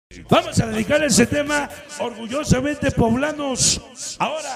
Vamos a dedicar ese tema orgullosamente poblanos. Ahora.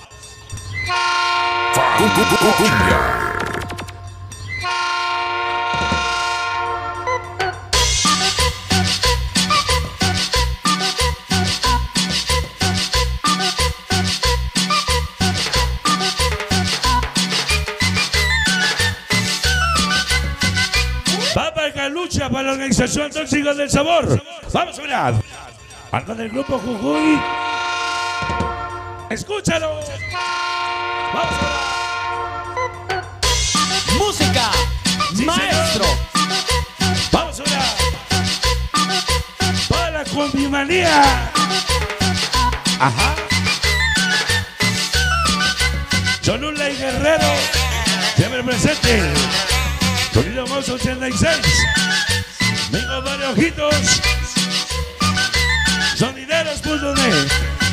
Va para lucha para la organización Tóxicos del Sabor. Vamos a ver. Algo del grupo Jujuy. Escúchalo. Vamos a ver. Música, Sí, maestro. señor. Vamos a ver. Para la combimanía. Ajá. Cholula y Guerrero. Siempre presente. Sonido Mozo 86. Mingo de Ojitos. Sonideros.net.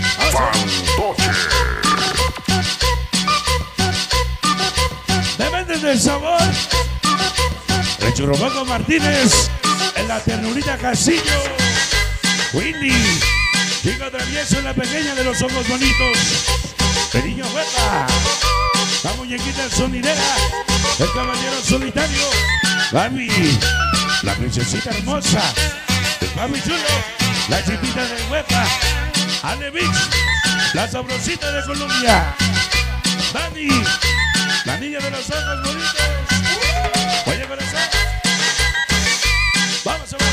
Dependes del sabor. El Churromaco Martínez. En la ternurita Casillo. Windy. Chico travieso en la pequeña de los ojos bonitos. Periño Huepa. La muñequita sonidera. El caballero solitario. Gaby. La princesita hermosa. El papi chulo. La chipita de Huepa. Ale Beach. La sabrosita de Colombia. Dani. La niña de los ojos bonitos. Oye, corazón. Vamos a ver.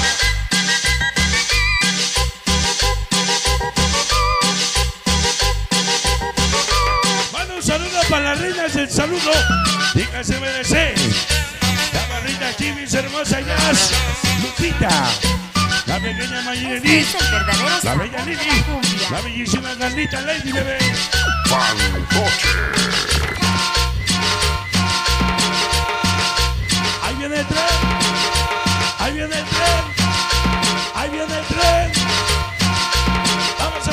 Manda un saludo para las reinas del saludo. Dígase BDC. La barrita Chivis hermosa Jazz. Lupita. La pequeña Mayelini. Es el verdadero La sabor bella de Lili. la cumbia. La bellísima Carlita Lady Bebé. Ahí viene el tren. Ahí viene el tren. Ahí viene el tren. Vamos a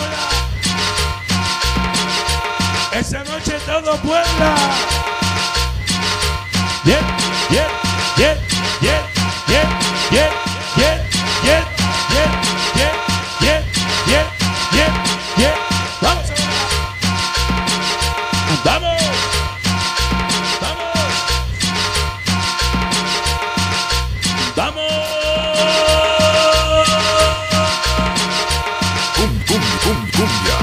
ver. Esta noche todo Puebla. Bien, bien, bien, bien, bien, bien, bien, bien, bien, bien, bien, bien, bien, bien. Vamos a ver. Vamos. Vamos. Vamos. Cumbia.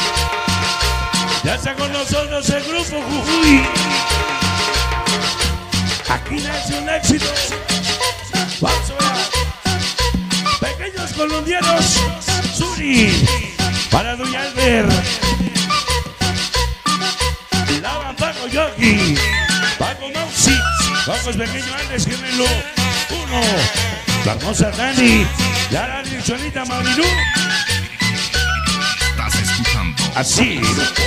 Ya está con nosotros el grupo Jujuy. Aquí nace un éxito. Vamos a ver. Pequeños colombianos. Suri. Para Doña Albert. Lava Paco Yogi. Paco Mausi. Vamos pequeño Andes Gemelo. Uno. La hermosa Dani. La Cholita Marilú. Estás escuchando. Así.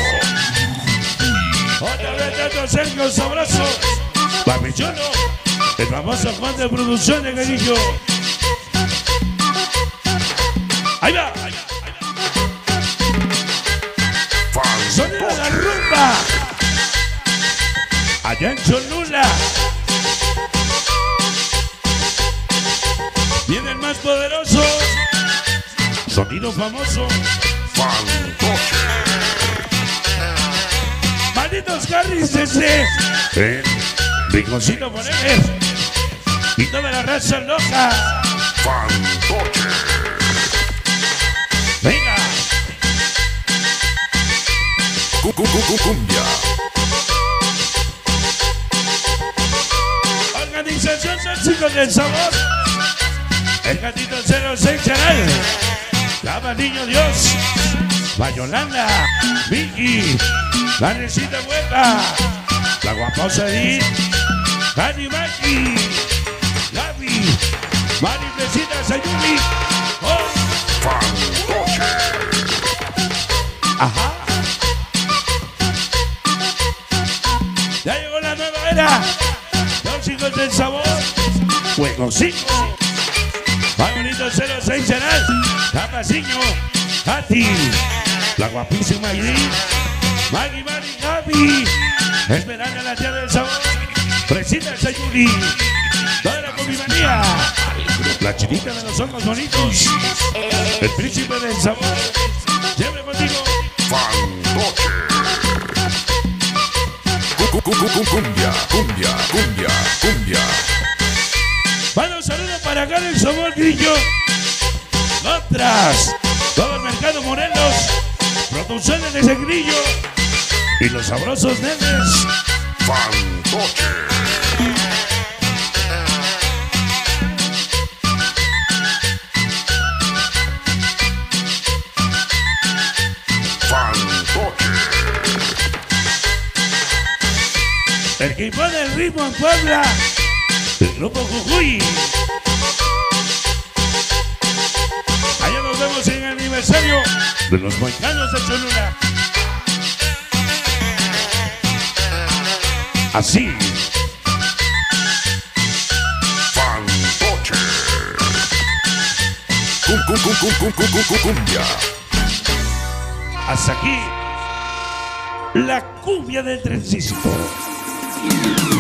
Otra vez tanto Sergio Sabroso. Papichuelo. El famoso Juan de Producción de Guerillo. Ahí va. Sonido de la rumba. Allá en Cholula. Viene el más poderoso. Sonido famoso. Malditos Carris desde el Rinconcito Forever y toda la raza loca. Venga. Cumbia. Organización Tóxicos del Sabor. El gatito 06 Charal. Lava Niño Dios. Bayolanda. Vicky. La Necita Huepa. La guaposa Edith. Dani Maki. Gaby. Mari Fresita Sayumi. Oh. Ajá. Ya llegó la nueva era. Tóxicos del Sabor. Juego 5. Va bonito 06 Chanal. Capaciño. Katy. La guapísima Edith. Maggie, Mari, Gaby. Esmeralda, la tía del sabor. Fresita Sayuri. Toda la cumbia, la chinita de los ojos bonitos, el príncipe del sabor, siempre contigo. Fantoche. Cumbia, cumbia, cumbia, cumbia. Manda un saludo para acá del sabor grillo. Otras, todo el mercado Morelos, producciones de ese grillo y los sabrosos nenes. Fantoche. El que impone el ritmo en Puebla, el grupo Jujuy. Allá nos vemos en el aniversario de los Moicanos de Cholula. Así. Fantoche. Cumbia. Hasta aquí, la cumbia del trencito.